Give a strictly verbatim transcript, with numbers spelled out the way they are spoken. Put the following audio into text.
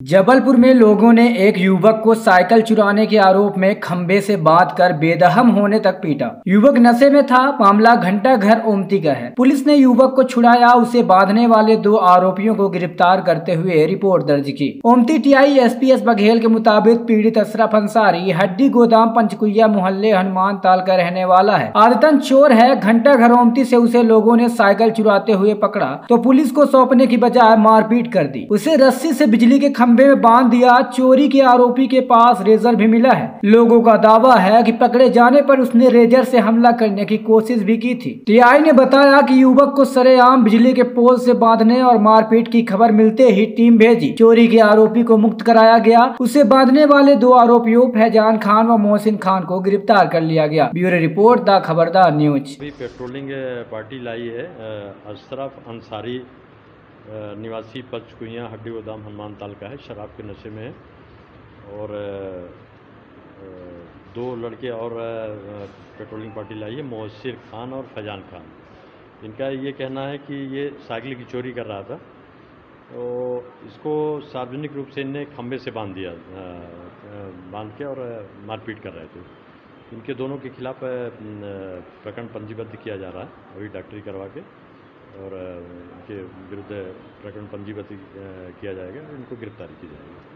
जबलपुर में लोगों ने एक युवक को साइकिल चुराने के आरोप में खंबे से बांधकर बेदहम होने तक पीटा। युवक नशे में था। मामला घंटा घर ओमती का है। पुलिस ने युवक को छुड़ाया। उसे बांधने वाले दो आरोपियों को गिरफ्तार करते हुए रिपोर्ट दर्ज की। Omti TI SP S Baghel के मुताबिक पीड़ित अशरफ अंसारी हड्डी गोदाम पंचकुइया मोहल्ले हनुमान ताल का रहने वाला है। आदतन चोर है। घंटा घर ओमती से उसे लोगों ने साइकिल चुराते हुए पकड़ा तो पुलिस को सौंपने की बजाय मारपीट कर दी। उसे रस्सी से बिजली के खंबे में बांध दिया। चोरी के आरोपी के पास रेजर भी मिला है। लोगों का दावा है कि पकड़े जाने पर उसने रेजर से हमला करने की कोशिश भी की थी। टीआई ने बताया कि युवक को सरेआम बिजली के पोल से बांधने और मारपीट की खबर मिलते ही टीम भेजी। चोरी के आरोपी को मुक्त कराया गया। उसे बांधने वाले दो आरोपियों फैजान खान व मोहसिन खान को गिरफ्तार कर लिया गया। Bureau report the Khabardar news. Patrolling party लाई है। अशरफ अंसारी निवासी पंचकुइया हड्डी गोदाम हनुमान ताल का है। शराब के नशे में है और दो लड़के और पेट्रोलिंग पार्टी लाई है, मोहसिर खान और फैजान खान। इनका ये कहना है कि ये साइकिल की चोरी कर रहा था तो इसको सार्वजनिक रूप से इनने खंबे से बांध दिया, बांध के और मारपीट कर रहे थे। इनके दोनों के खिलाफ प्रकरण पंजीबद्ध किया जा रहा है अभी डॉक्टरी करवा के, और इनके विरुद्ध प्रकरण पंजीबद्ध किया जाएगा और इनको गिरफ्तारी की जाएगी।